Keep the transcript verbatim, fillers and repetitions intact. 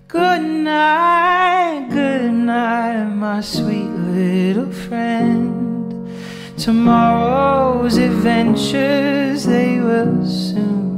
Good night, good night, my sweet little friend. Tomorrow's adventures, they will soon